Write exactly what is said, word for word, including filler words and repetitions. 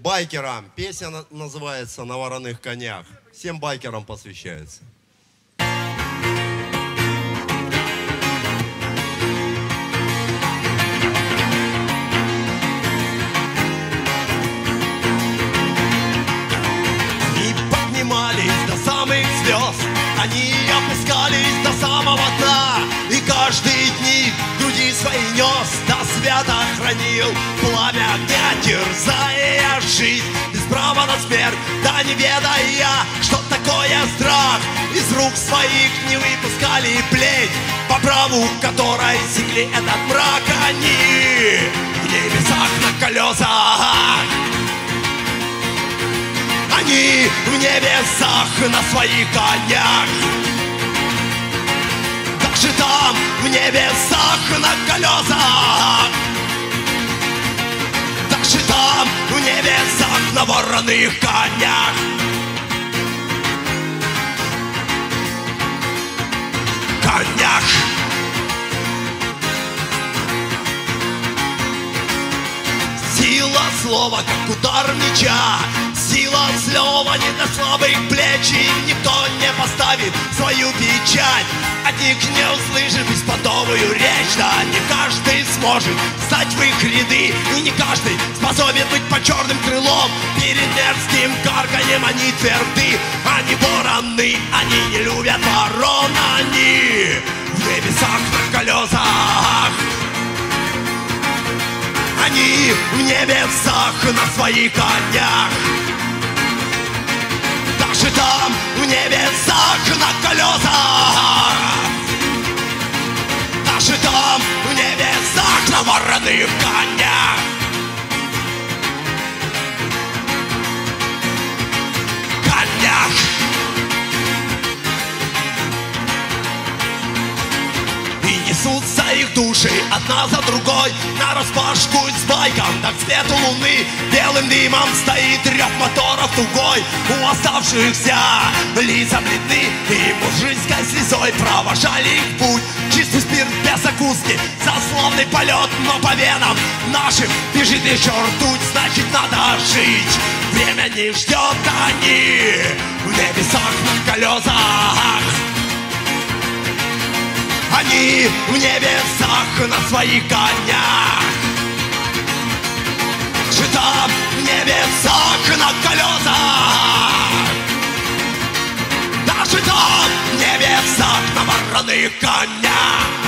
байкерам. Песня называется «На вороных конях». Всем байкерам посвящается. И поднимались до самых звезд, они опускались до самого дна, и каждые дни груди свои нес, до свята хранил пламя огня, терзая жизнь без права на смерть, да не ведая, что такое страх. Из рук своих не выпускали плеть, по праву которой секли этот мрак. Они в небесах на колесах, они в небесах на своих конях. Даже там, в небесах на колесах, даже там, в небесах на вороных конях. Конях. Сила слова, как удар меча, сила слова не до слабых плеч, и никто не поставит свою печать. От них не услышишь беспонтовую речь, да не каждый сможет встать в их ряды, и не каждый способен быть под черным крылом. Перед мерзким карканьем они тверды, они вороны, они не любят ворон, они в небесах на колесах, они в небесах на своих конях. Даже там, в небесах на колесах, даже там, в небесах на вороных конях. Конях. И несутся их души одна за другой нараспашку с байком, так свету луны белым дымом стоит рев моторов тугой. У оставшихся лица бледны, и мужицкой слезой провожали их путь. Чистый спирт без закуски, засловный полет, но по венам нашим бежит еще ртуть, значит надо жить. Время не ждет, они в небесах на колесах, они в небесах на своих конях. Же там в небесах на колесах, даже там в небесах на вороных конях.